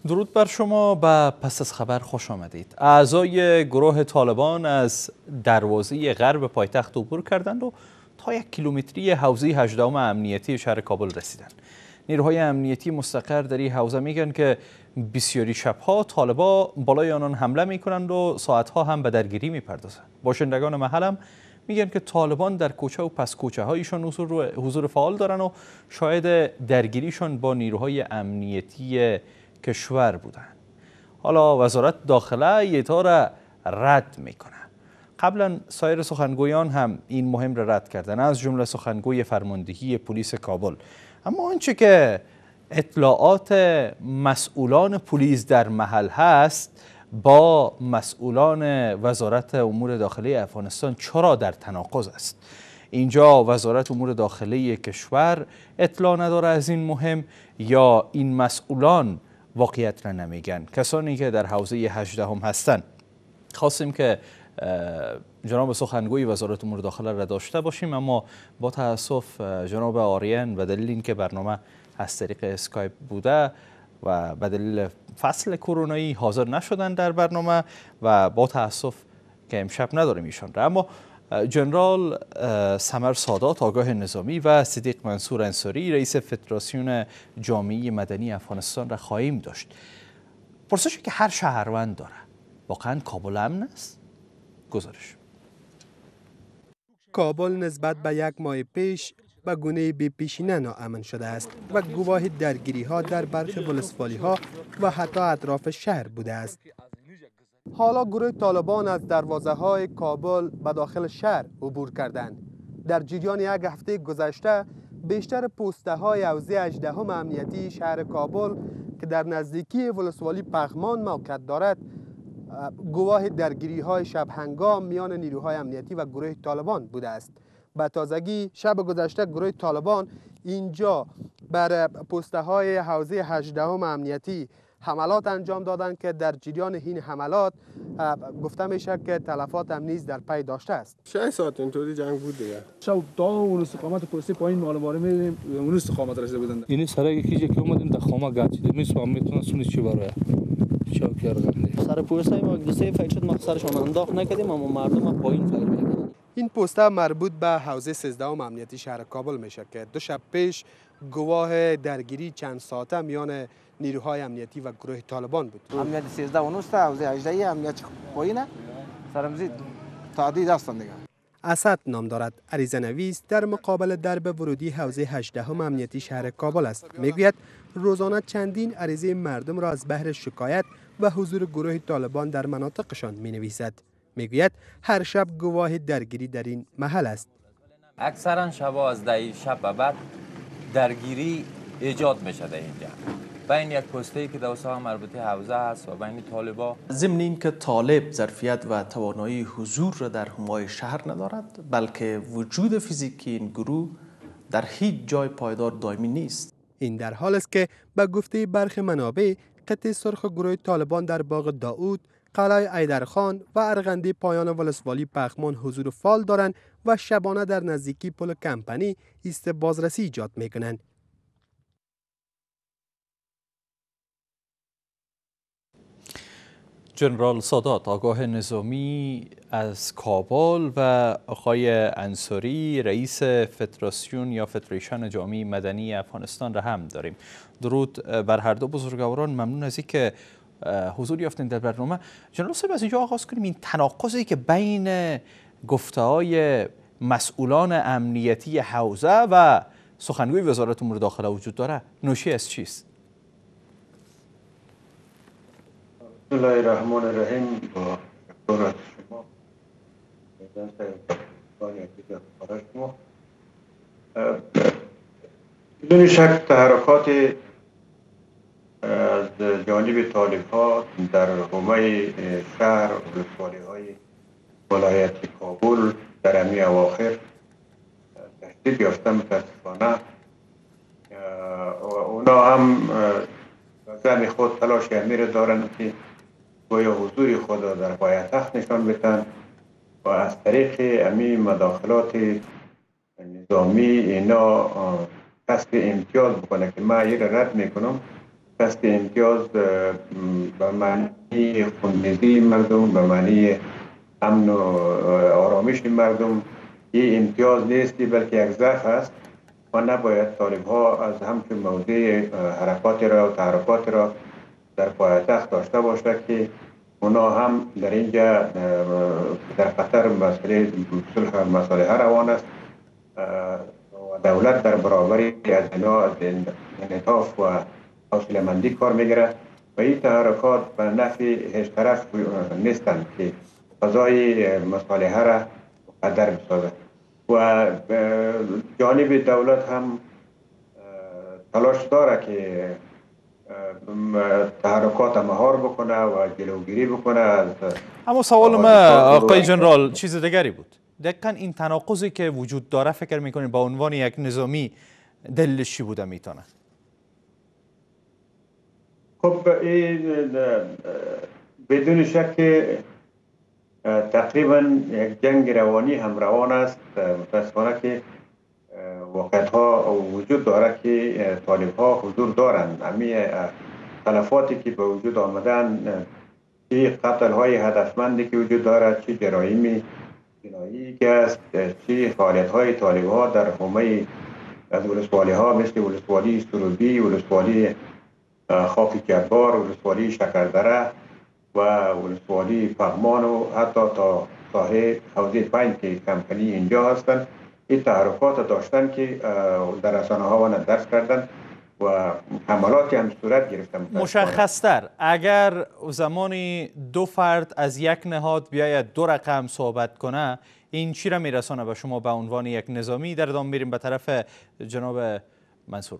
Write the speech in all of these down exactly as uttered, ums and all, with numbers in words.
درود بر شما و پس از خبر خوش آمدید. اعضای گروه طالبان از دروازه غرب پایتخت عبور کردند و تا یک کیلومتری حوزه هجدهم امنیتی شهر کابل رسیدند. نیروهای امنیتی مستقر در این حوزه میگن که بسیاری شبها طالبا بالای آنان حمله میکنند و ساعتها هم به درگیری میپردازند. باشندگان محل هم میگن که طالبان در کوچه و پس کوچه هایشان حضور, حضور فعال دارن و شاهد درگیریشان با نیروهای امنیتی کشور بودند. حالا وزارت داخله ایتا را رد میکنه. قبلا سایر سخنگویان هم این مهم را رد کردن، از جمله سخنگوی فرماندهی پلیس کابل. اما آنچه که اطلاعات مسئولان پلیس در محل هست با مسئولان وزارت امور داخلی افغانستان چرا در تناقض است؟ اینجا وزارت امور داخلی کشور اطلاع نداره از این مهم یا این مسئولان واقعیت را نمیگن؟ کسانی که در حوزه هجدهم هستند خواستیم که جناب سخنگوی وزارت امور داخله را داشته باشیم، اما با تاسف جناب آریان و دلیل اینکه برنامه از طریق اسکایپ بوده و به دلیل فصل کرونایی حاضر نشدن در برنامه و با تاسف که امشب نداریم ایشان را. اما جنرال سمر سادات آگاه نظامی و صدیق منصور انصاری رئیس فدراسیون جامعه مدنی افغانستان را خواهیم داشت. پرسشی که هر شهروند داره، واقعا کابل امن است؟ گزارش. کابل نسبت به یک ماه پیش به گونه بی پیشینه ناامن شده است و گواه درگیری ها در برخی ولسوالی ها و حتی اطراف شهر بوده است. حالا گروه طالبان از دروازه های کابل به داخل شهر عبور کردند. در جریان یک هفته گذشته بیشتر پوسته های حوزه هجدهم امنیتی شهر کابل که در نزدیکی ولسوالی پغمان موقعیت دارد گواه درگیری های شب هنگام میان نیروهای امنیتی و گروه طالبان بوده است. به تازگی شب گذشته گروه طالبان اینجا بر پوسته های حوزه هجدهم امنیتی حملات انجام دادند که در جریان این حملات گفته میشه که تلفات هم نیز در پی داشته است. شش ساعت اینطوری جنگ بود دیگه. شب تا اون استقامت پلیسی پایین معلومات میدیم اون استقامت رسیده بودن. یعنی سرای یکی که اومدیم در خامه گچیده میسوام میتونه سونی چی بره. چاکر گنده. سر پوستای ما دو سه فیل شد ما سرشون انداخت نکردیم اما مردم پایین فیل میکردن. این پوسته مربوط به حوزه سیزدهم امنیتی شهر کابل میشه که دو شب پیش گواه درگیری چند ساعته میان نیروهای امنیتی و گروه طالبان بود. امنیتی سیزده و نوزده حوزه هجده امنیت پایینه سرمزید تعدید هستن دیگه. اسد نام دارد، عریضه نویس در مقابل درب ورودی حوزه هجدهم امنیتی شهر کابل است. میگوید روزانه چندین عریضه مردم را از بهر شکایت و حضور گروه طالبان در مناطقشان می نویسد. میگوید هر شب گواه درگیری در این محل است. اکثرا شبا از ده شب به بعد درگیری ایجاد میشه در اینجا بین یک پسته که در ساحه مربوطه حوزه هست و بین طالبا. ضمن اینکه طالب ظرفیت و توانایی حضور را در حمای شهر ندارد، بلکه وجود فیزیکی این گروه در هیچ جای پایدار دائمی نیست. این در حال است که به گفته برخی منابع قطع سرخ گروه طالبان در باغ داود، قلعه ایدرخان و ارغندی پایان ولسوالی پغمان حضور فعال دارند و شبانه در نزدیکی پل کمپنی ایست بازرسی ایجاد میکنند. جنرال سادات آگاه نظامی از کابل و آقای انصاری رئیس فدراسیون یا فدریشن جامعه مدنی افغانستان را هم داریم. درود بر هر دو بزرگواران، ممنون از اینکه حضور یافتین در برنامه. جنرال صاحب از اینجا آغاز کنیم. این تناقضی که بین گفته‌های مسئولان امنیتی حوزه و سخنگوی وزارت امور داخله وجود داره، ناشی از چیست؟ بسم الله الرحمن الرحیم. با شکر از شما شما بدون شک تحرکات از جانب طالب ها در حومه شهر و ولسوالی های ولایت کابل در امی اواخر تشدید یافته متاسفانه و اونا هم زمین خود تلاش امیر دارند که گویا حضور خود در پایتخت نشان بدن و از طریق امی مداخلات نظامی اینا کسب امتیاز بکنه که من این رد میکنم قصد امتیاز به معنی خونریزی مردم، به معنی امن و آرامش مردم این امتیاز نیستی، بلکه یک ضعف است و نباید طالب ها از همچون موضع حرکات را و تحرکات را در پایتخت داشته باشد که اونا هم در اینجا در خطر مسئله صلح مصالحه روان است و دولت در برابری از اینا از انعطاف و حوصله مندی کار میگیره و این تحرکات به نفع هیچ طرف نیستند که فضای مصالحه را مقدر بسازد و جانب دولت هم تلاش داره که تحرکات مهار بکنه و جلوگیری بکنه از. اما سوال ما آقای جنرال چیز دیگری بود. دقیقا این تناقضی که وجود داره فکر میکنید به عنوان یک نظامی دلش چی بوده میتونه؟ خب این بدون شک تقریبا یک جنگ روانی هم روان است. متاسفانه که واقعیت ها وجود داره که طالب ها حضور دارند. همین تلفاتی که به وجود آمدن، چه قتل های هدفمندی که وجود دارد، چه جرایم جنایی که است، چه فعالیت های طالب ها در حومه از ولسوالی ها مثل ولسوالی سروبی، ولسوالی خاک جبار، ولسوالی شکردره و ولسوالی پغمان و حتی تا ساحه حوزه پنج که کمپنی اینجا هستند، این تحرکات داشتن که در رسانه ها و درس کردن و حملاتی هم صورت گرفتن. مشخصتر اگر زمانی دو فرد از یک نهاد بیاید دو رقم صحبت کنه، این چی را میرسانه به شما به عنوان یک نظامی؟ در ادامه میریم به طرف جناب منصور.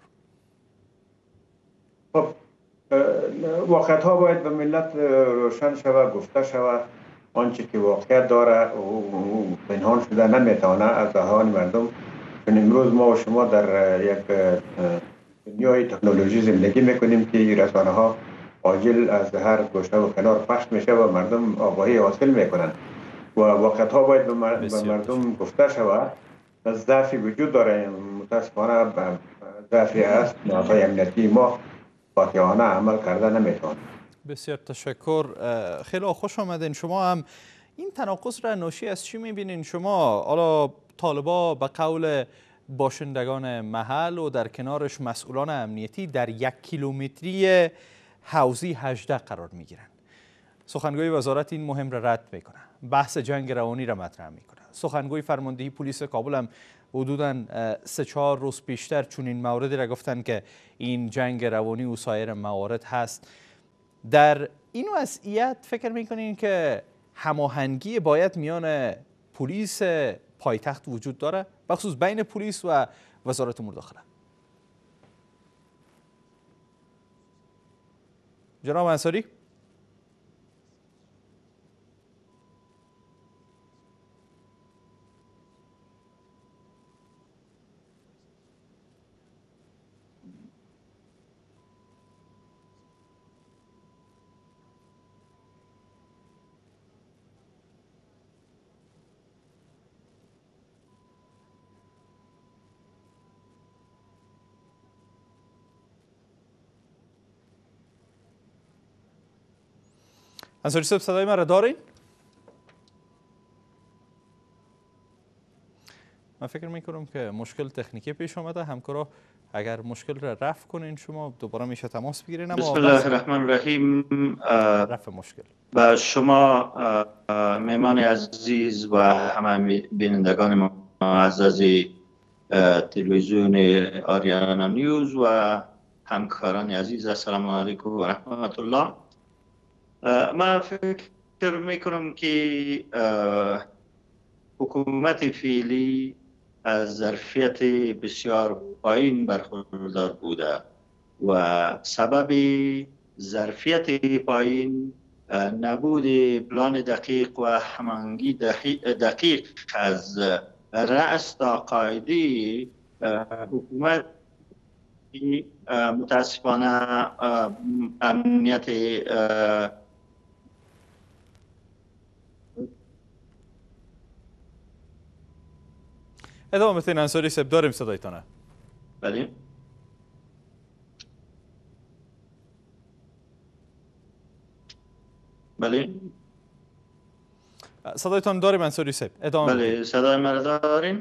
خب واقعیت ها باید به ملت روشن شود، گفته شود. آنچه که واقعیت داره او پنهان شده نمیتونه از ذهن مردم. چون امروز ما و شما در یک دنیای تکنولوژی زندگی میکنیم که رسانه ها عاجل از هر گوشه و کنار پخش میشه و مردم آگاهی حاصل میکنن و واقعیت ها باید به مردم گفته شود. ضعفی وجود داره، متاسفانه ضعفی است. نهادهای امنیتی ما فاتحانه عمل کرده نمیتونه. بسیار تشکر. خیلی خوش آمدین. شما هم این تناقض را ناشی از چی میبینین شما؟ حالا طالبا به قول باشندگان محل و در کنارش مسئولان امنیتی در یک کیلومتری حوزه هجده قرار میگیرن. سخنگوی وزارت این مهم را رد میکنه، بحث جنگ روانی را مطرح میکنه. سخنگوی فرماندهی پلیس کابل هم حدوداً سه چهار روز پیشتر چون این موردی را گفتن که این جنگ روانی و سایر موارد هست. در این وضعیت فکر میکنین که هماهنگی باید میان پلیس پایتخت وجود داره، بخصوص بین پلیس و وزارت امور داخله؟ جناب انصاری؟ انصاری صاحب صدای من را دارین؟ من فکر میکنم که مشکل تکنیکی پیش آمده. همکارا اگر مشکل را رفع کنین شما دوباره میشه تماس بگیرین. بسم الله الرحمن الرحیم. رفع مشکل با شما مهمان عزیز و همه بینندگان معزز تلویزیون آریانا نیوز و همکاران عزیز السلام علیکم و رحمت الله. من فکر میکنم که حکومت فعلی از ظرفیت بسیار پایین برخوردار بوده و سبب ظرفیت پایین نبود پلان دقیق و هماهنگی دقیق از رأس تا قاعده حکومت متاسفانه امنیت ادامه بتین. انصاری صاحب داریم صدایتانه. بله بله صدایتان داریم منصوری صاحب، ادامه بدید. بله صدای مرا دارین؟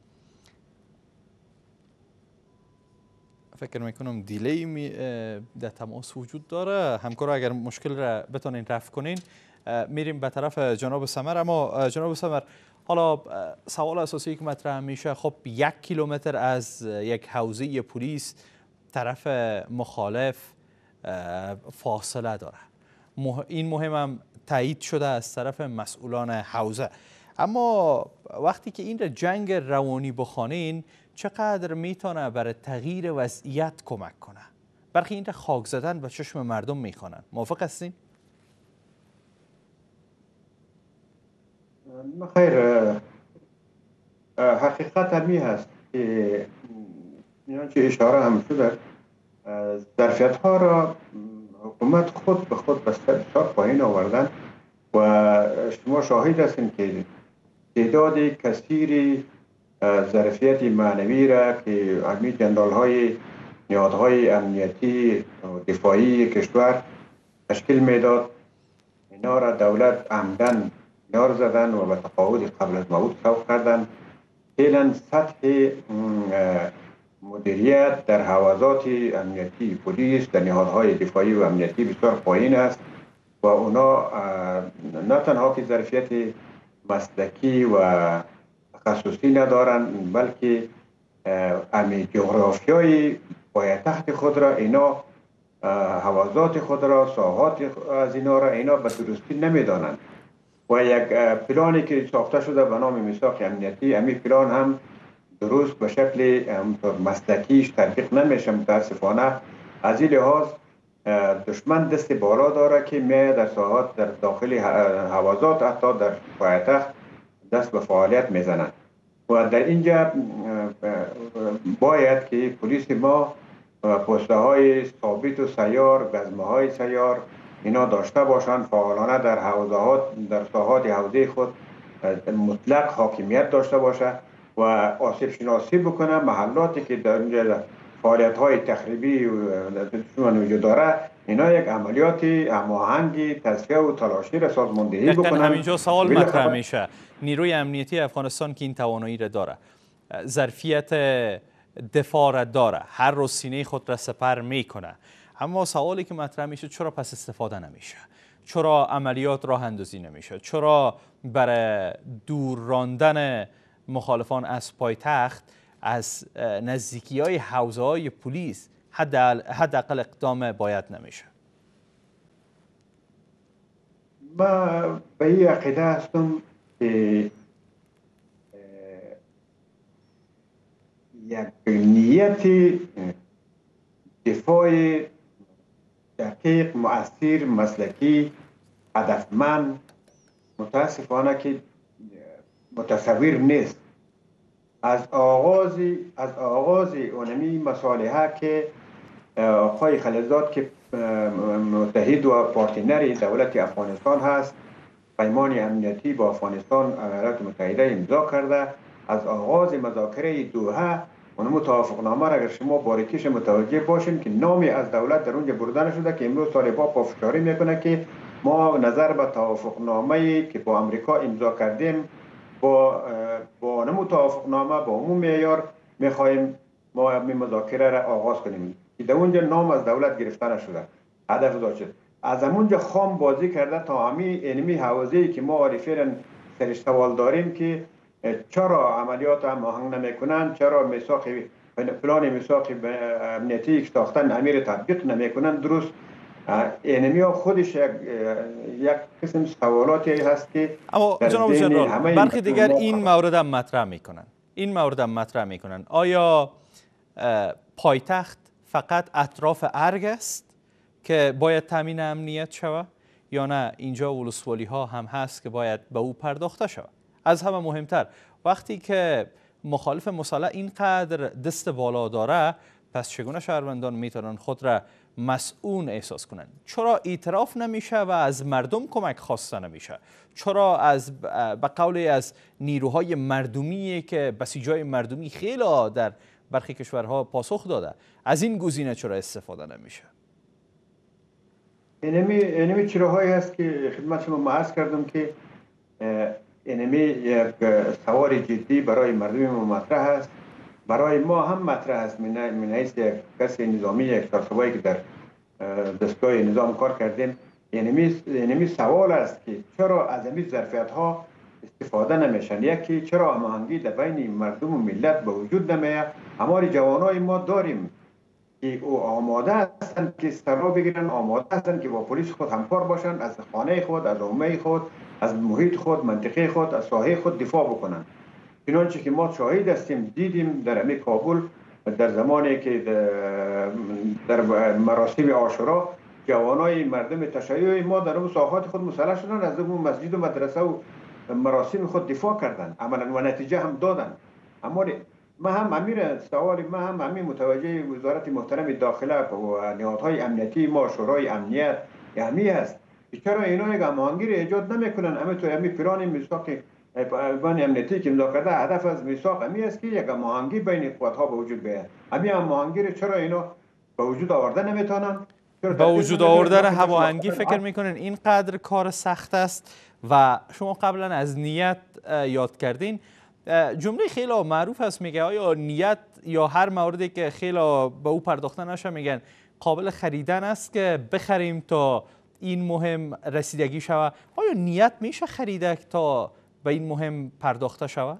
فکر میکنم دیلی می در تماس وجود داره. همکار اگر مشکل را بتونین رفع کنین میریم به طرف جناب سمر. اما جناب سمر، حالا سوال اساسی که مطرح میشه، خب یک کیلومتر از یک حوزه پلیس طرف مخالف فاصله داره. این مهم هم تایید شده از طرف مسئولان حوزه. اما وقتی که این را جنگ روانی بخوانین، چقدر میتونه برای تغییر وضعیت کمک کنه؟ برخی این را خاک زدن به چشم مردم میخوانن. موافق هستین؟ خیر، حقیقت همی هست که چه اشاره هم شده، ظرفیت ها را حکومت خود به خود بسیار پایین آوردن و شما شاهد هستین که تعداد کثیری ظرفیت معنوی را که همی جنرال های نهادهای امنیتی و دفاعی کشور تشکیل میداد، اینا را دولت عمدن کنار زدن و به تقاعد قبل از موعود سوق کردن. فعلا سطح مدیریت در حوزات امنیتی پلیس در نهادهای دفاعی و امنیتی بسیار پایین است و اونا نه تنها که ظرفیت مسلکی و تخصصی ندارند، بلکه امی جغرافیای پایتخت خود را، اینا حوزات خود را، ساحات از اینا را اینا به درستی نمیدانند و یک پلانی که ساخته شده به نام میثاق امنیتی، امی پلان هم درست به شکل مسلکیش تطبیق نمیشه. متاسفانه از این لحاظ دشمن دست بالا داره که میاد در ساحات در داخل حوزات حتی در پایتخت دست به فعالیت میزنند و در اینجا باید که پلیس ما پسته های ثابت و سیار، گزمه های سیار اینا داشته باشند، فعالانه در حوزات در ساحات حوزه خود مطلق حاکمیت داشته باشه و آسیب شناسی بکنه محلاتی که در اینجا فعالیت های تخریبی وجود داره، اینا یک عملیات هماهنگ تصفیه و تلاشی را سازماندهی بکنن. همینجا سوال مطرح میشه، نیروی امنیتی افغانستان که این توانایی را داره، ظرفیت دفاع را داره، هر روز سینه خود را سپر میکنه، اما سوالی که مطرح میشه چرا پس استفاده نمیشه؟ چرا عملیات راه اندازی نمیشه؟ چرا برای دور راندن مخالفان از پایتخت از نزدیکی های حوزه های پلیس حداقل اقدام باید نمیشه؟ ما به این عقیده هستم که یک نیت دفاع دقیق، مؤثر، مسلکی، هدفمند متاسفانه که متصور نیست. از آغاز از آغاز اونمی مصالحه که آقای خلیلزاد که متحد و پارتنر دولت افغانستان هست، پیمان امنیتی با افغانستان ایالات متحده امضا کرده، از آغاز مذاکره دوحه اون توافقنامه را اگر شما باریکیش متوجه باشین که نامی از دولت در اونجا برده نشده که امروز طالبان پافشاری میکنه که ما نظر به توافقنامه‌ای که با امریکا امضا کردیم با با نمو توافقنامه با عموم معیار میخوایم ما این مذاکره را آغاز کنیم که در اونجا نام از دولت گرفته نشده. هدف داشت از اونجا خام بازی کرده تا همین علمی حوزه‌ای که ما عارفین سرش سوال داریم که چرا عملیات هم آهنگ نمیکنن، چرا میثاق پلان میثاق امنیتی که ساختن امیر تطبیق نمیکنن. درست اینمی ها خودش یک یک قسم سوالاتی هست که اما جناب جنرال برخی دیگر این مورد هم مطرح میکنن این مورد هم مطرح میکنن آیا پایتخت فقط اطراف ارگ است که باید تامین امنیت شود یا نه اینجا ولسوالی ها هم هست که باید به او پرداخته شود؟ از همه مهمتر وقتی که مخالف مسلح اینقدر دست بالا داره، پس چگونه شهروندان میتونن خود را مسئول احساس کنند؟ چرا اعتراف نمیشه و از مردم کمک خواسته نمیشه؟ چرا از به قول از نیروهای مردمی که بسیجای مردمی خیلی در برخی کشورها پاسخ داده، از این گزینه چرا استفاده نمیشه؟ اینمی اینمی چراهایی هست که خدمت شما عرض کردم که اینمی یک سوال جدی برای مردم ما مطرح است، برای ما هم مطرح است. من حیث یک کسی نظامی، یک سرسوایی که در دستگاه نظام کار کردیم، اینمی اینمی سوال است که چرا از این ظرفیت ها استفاده نمیشن؟ یکی چرا هماهنگی در بین مردم و ملت به وجود نمیاد؟ هماری جوانای ما داریم که او آماده هستند که سرا بگیرن، آماده هستند که با پلیس خود همکار باشند، از خانه خود، از عمه خود، از محیط خود، منطقه خود، از ساحه خود دفاع بکنند. چنانچه که ما شاهد هستیم، دیدیم در همه کابل در زمانی که در مراسم عاشورا جوانای مردم تشیع ما در اون ساحات خود مسلح شدن، از اون مسجد و مدرسه و مراسم خود دفاع کردند عملا و نتیجه هم دادن. اما ما هم امیر سوال ما هم همین متوجه وزارت محترم داخله و نهادهای امنیتی ما، شورای امنیت یعنی است که چرا اینا یک هماهنگی را ایجاد نمیکنن؟ همینطور همین پیران میثاق افغان امنیتی که امضا کرده، هدف از میثاق همین است که یک هماهنگی بین قوت‌ها به وجود بیاید. همین هماهنگی را چرا اینا به وجود آورده نمیتونن؟ با وجود آوردن هماهنگی فکر میکنین اینقدر کار سخت است؟ و شما قبلا از نیت یاد کردین، جمله خیلی معروف است، میگه آیا نیت یا هر موردی که خیلی به او پرداخته نشه میگن قابل خریدن است که بخریم تا این مهم رسیدگی شود؟ آیا نیت میشه خریده تا به این مهم پرداخته شود؟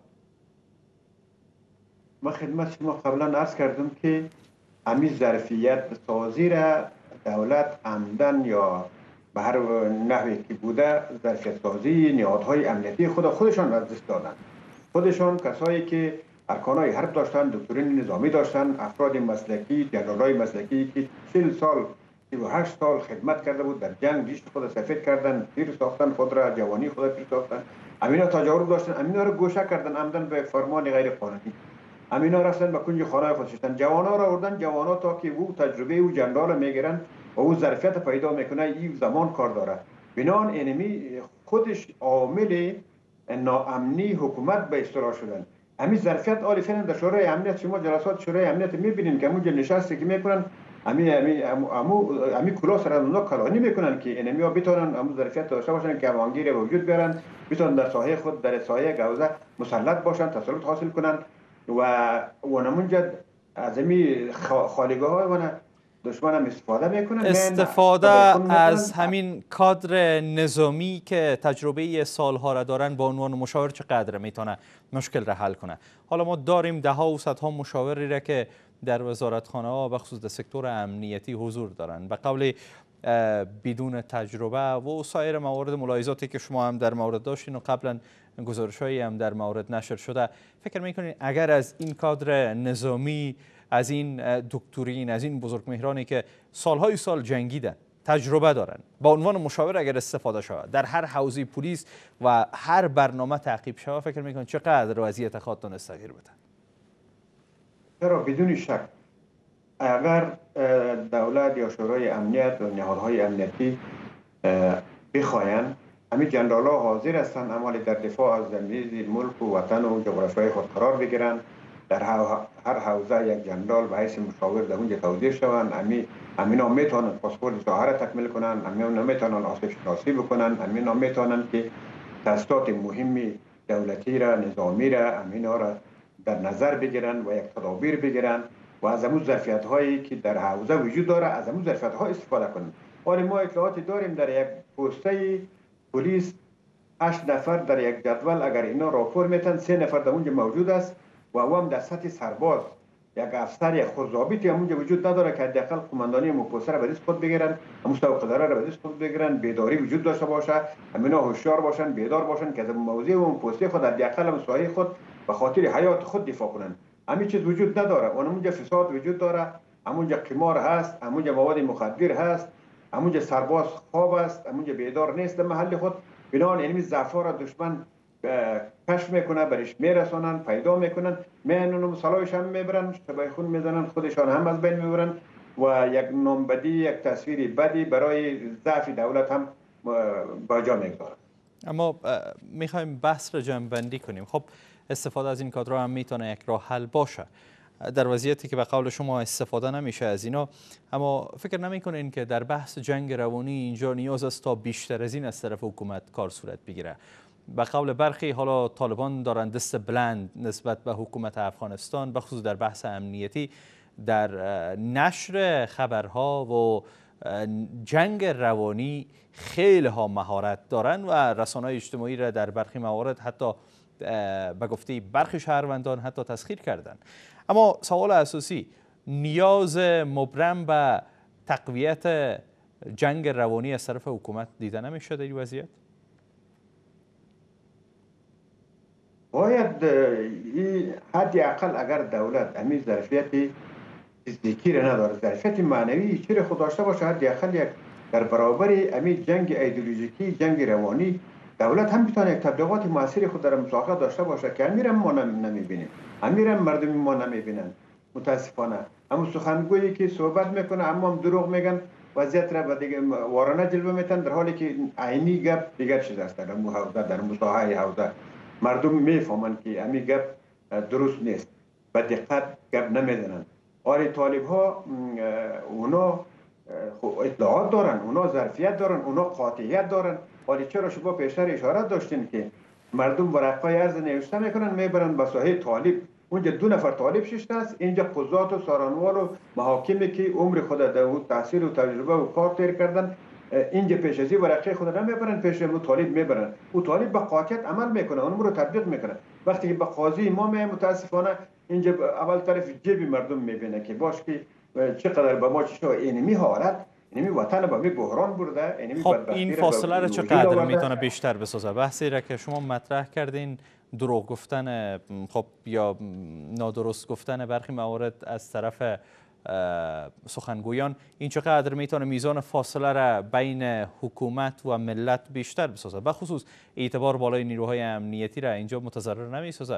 ما خدمت شما قبلا عرض کردم که همین ظرفیت سازی را دولت عمدن یا به هر نحوی که بوده ظرفیت سازی نهادهای امنیتی خود خودشان از دست دادن. خودشان کسایی که ارکانهای حرب داشتن، دکترین نظامی داشتن، افراد مسلکی، جنرالای مسلکی که چهل سال سی و هشت سال خدمت کرده بود، در جنگ ریش خود سفید کردن، پیر ساختن خود را، جوانی خود پیر ساختن. امینا تجارب داشتن، امینا رو گوشه کردن عمدن به فرمان غیر قانونی. امینا رفتن به کنج خانه خود شدن، جوانا را آوردن، جوانا تا که او تجربه او جنرال میگیرن و او ظرفیت پیدا میکنه، این زمان کار داره. بنان اینمی خودش عامل ناامنی حکومت به اصطلاح شدن. همین ظرفیت آلی فعلا در شورای امنیت، شما جلسات شورای امنیت میبینیم که همون نشستی که میکنن همین همین همون همین کلا سر اونا کلانی میکنن که اینمی ها بتونن همون ظرفیت داشته باشن که هماهنگی رو وجود بیارن، بتونن در ساحه خود در ساحه گوزه مسلط باشن، تسلط حاصل کنن و و نمونجا از همین خالیگاه های ونه دشمن هم استفاده میکنن. استفاده از همین کادر نظامی که تجربه سالها را دارن با عنوان مشاور چقدر میتونه مشکل را حل کنه؟ حالا ما داریم ده ها و صدها مشاوری را که در وزارتخانه ها به خصوص در سکتور امنیتی حضور دارن، به قول بدون تجربه و سایر موارد ملاحظاتی که شما هم در مورد داشتین و قبلا گزارش‌هایی هم در مورد نشر شده. فکر میکنین اگر از این کادر نظامی، از این دکترین، از این بزرگمهرانی که سالهای سال جنگیدن، تجربه دارن، با عنوان مشاور اگر استفاده شود در هر حوزه پلیس و هر برنامه تعقیب شود، فکر میکنین چقدر وضعیت خودتون تغییر بده؟ چرا بدون شک اگر دولت یا شورای امنیت و نهادهای امنیتی بخواین، همین جنرال ها حاضر هستند عمل در دفاع از زمین ملک و وطن و جغرافیای خود قرار بگیرن، در هر حوزه یک جنرال به حیث مشاور در اونجا توظیف شوند. همین همینا میتونن پاسپورت ساحه را تکمیل کنن، همینا میتونن آسیب شناسی بکنن، همینا میتونن که تاسیسات مهمی دولتی را، نظامی را، همینا را در نظر بگیرن و یک تدابیر بگیرن و از همون ظرفیت هایی که در حوزه وجود داره از همون ظرفیت ها استفاده کنن. ولی ما اطلاعاتی داریم در یک پسته پلیس هشت نفر در یک جدول اگر اینا راپور میتن، سه نفر در اونجا موجود است و او هم در سطح سرباز یک افسر یک خودضابطی هم اونجا وجود نداره که حداقل قماندانی مپوسته را به دست خود بگیرن، مستوى قدره را به دست خود بگیرن، بیداری وجود داشته باشه، همینا هوشیار باشن، بیدار باشن که از موضوع و مپوسته خود حداقل هم سایه خود به خاطر حیات خود دفاع کنن. همین چیز وجود نداره. اونجا فساد وجود داره، همونجا قمار هست، همونجا مواد مخدر هست، همونجا سرباز خواب است، همونجا بیدار نیست در محل خود. بنابراین اینمی ضعف‌ها را دشمن کشف میکنه، برش میرسونن، پیدا میکنن، میانون سلاحش هم میبرن، شبای خون میزنن، خودشان هم از بین میبرن و یک نامبدی، یک تصویر بدی برای ضعف دولت هم با جا میگذارن. اما میخوایم بحث را جمع بندی کنیم. خب استفاده از این کادرها هم میتونه یک راه حل باشه. در وضعیتی که به قول شما استفاده نمیشه از اینا، اما فکر نمیکنین که در بحث جنگ روانی اینجا نیاز است تا بیشتر از این از طرف حکومت کار صورت بگیره؟ به قول برخی حالا طالبان دارن دست بلند نسبت به حکومت افغانستان، به خصوص در بحث امنیتی، در نشر خبرها و جنگ روانی خیلی ها مهارت دارن و رسانه‌های اجتماعی را در برخی موارد حتی به گفته برخی شهروندان حتی تسخیر کردن. اما سوال اساسی، نیاز مبرم به تقویت جنگ روانی از طرف حکومت دیده نمیشه در این وضعیت؟ باید حدی اقل اگر دولت همین ظرفیت فیزیکی را نداره، ظرفیت معنوی چیره خود داشته باشه، حدی اقل یک در برابر همین جنگ ایدئولوژیکی، جنگ روانی، دولت هم بتونه یک تبلیغات موثری خود در مساقات داشته باشه که امیرم ما نمیبینیم، امیرم مردم ما نمیبینن متاسفانه. همون سخنگویی که صحبت میکنه اما هم دروغ میگن، وضعیت را به دیگه وارانه جلوه میتن، در حالی که عینی گپ دیگر چیز است. در حوزه در مساحه حوزه مردم میفهمن که همین گپ درست نیست، به دقت گپ نمیزنن. آره طالب ها اونا اطلاعات دارن، اونا ظرفیت دارن، اونا قاطعیت دارن. ولی چرا شما پیشتر اشاره داشتین که مردم ورقای عرض نوشته میکنن میبرن به ساحه طالب، اونجا دو نفر طالب ششته است، اینجا قضات و سارانوال و محاکمی که عمر خود در تحصیل و تجربه و کار تیر کردن، اینجا پیش ازی ورقه خود نمیبرن، پیش او طالب میبرن. او طالب به قاطعیت عمل میکنه، اون رو تطبیق میکنه. وقتی که به قاضی ما می متاسفانه اینجا اول طرف جیب مردم میبینه که باش که چقدر به ما چه اینمی حالت، اینمی وطن به می بحران برده. اینمی خب این فاصله را چقدر میتونه بیشتر بسازه؟ بحثی را که شما مطرح کردین، دروغ گفتن خب یا نادرست گفتن برخی موارد از طرف سخنگویان، این چقدر میتونه میزان فاصله را بین حکومت و ملت بیشتر بسازه؟ به خصوص اعتبار بالای نیروهای امنیتی را اینجا متضرر نمیسازه؟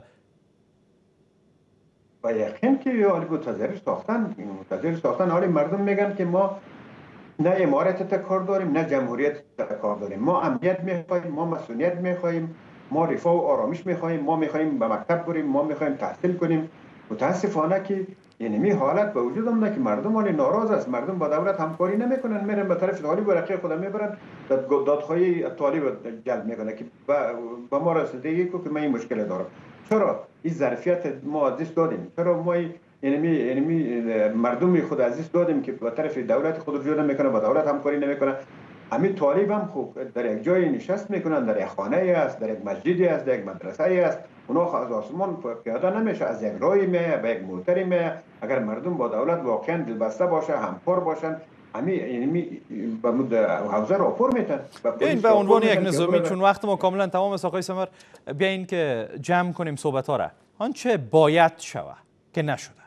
با یقین که حالی متضرر ساختن، متضرر ساختن. حالی مردم میگن که ما نه امارت تا کار داریم، نه جمهوریت تا کار داریم. ما امنیت میخوایم، ما مسئولیت میخوایم، ما رفاه و آرامش میخوایم، ما میخوایم به مکتب بریم، ما میخوایم تحصیل کنیم. متاسفانه که یعنی می حالت به وجود آمده که مردم حالی ناراض است، مردم با دولت همکاری نمیکنن، میرن به طرف طالب ورقه خود میبرن، دادخواهی طالب جلب میکنه که با ما رسیدگی کو که من این مشکل دارم. چرا این ظرفیت ما از دست دادیم؟ چرا ما یعنی یعنی مردم خود از دست دادیم که به طرف دولت خود رجوع نمیکنه، با دولت همکاری نمیکنه؟ همین طالب هم خوب در یک جای نشست میکنن، در یک خانه است، در یک مسجدی است، در یک مدرسه است. اونا از آسمان پیاده نمیشه، از یک راهی میه به یک موتری میه. اگر مردم با دولت واقعا دلبسته باشه، همکار باشن، همین یعنی به حوزه راپور میتن. بیاین به عنوان یک نظامی، چون وقت ما کاملا تمام است آقای سمر، بیاین که جمع کنیم صحبت ها را. آنچه باید شود که نشده.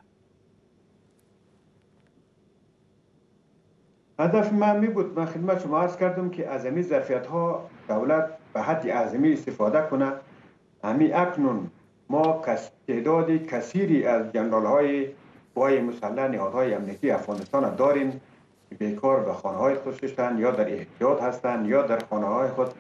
هدف من می بود، من خدمت شما عرض کردم که از همین ظرفیت ها دولت به حد اعظمی استفاده کنه. همین اکنون ما تعداد کثیری از جنرال های قوای مسلح، نهادهای امنیتی افغانستان داریم که بیکار به خانه های خود شدن، یا در احتیاط هستند، یا در خانه های خود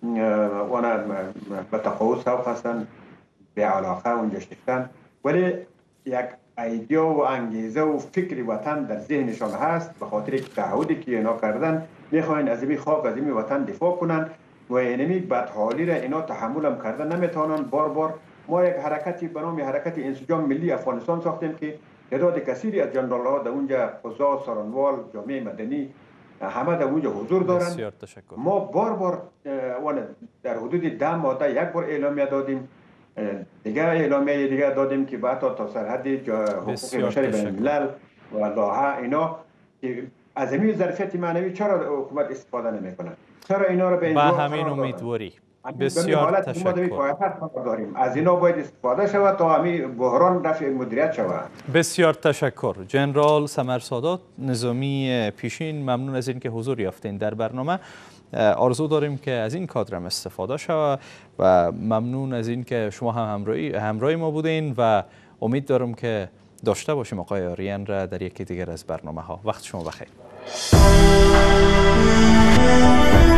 به تقاعد سوق هستند، به علاقه اونجا شدن. ولی یک ایدیا و انگیزه و فکر وطن در ذهنشان هست، به خاطر تعهدی که اینا کردن میخواین از این خاک، از این وطن دفاع کنن و اینمی بدحالی را اینا تحمل هم کردن نمیتونن. بار بار ما یک حرکتی به نام حرکت انسجام ملی افغانستان ساختیم که تعداد کثیری از جنرال ها در اونجا، قضات، سارانوال، جامعه مدنی، همه در اونجا حضور دارن. ما بار بار در حدود ده ماده یک بار اعلامیه دادیم، دیگه اعلامیه دیگه دادیم که بعد تا سرحد حقوق بشر بین الملل و لاها اینا که از همین ظرفیت معنوی چرا حکومت استفاده نمیکنه؟ چرا اینا رو به با همین امیدواری بسیار تشکر داریم. از اینا باید استفاده شود تا همین بحران رفع مدیریت شود. بسیار تشکر جنرال سمر سادات، نظامی پیشین، ممنون از اینکه حضور یافتین در برنامه. آرزو داریم که از این کادرم استفاده شود و ممنون از این که شما هم همراهی همراه ما بودین و امید دارم که داشته باشیم آقای آریان را در یکی دیگر از برنامه ها. وقت شما بخیر.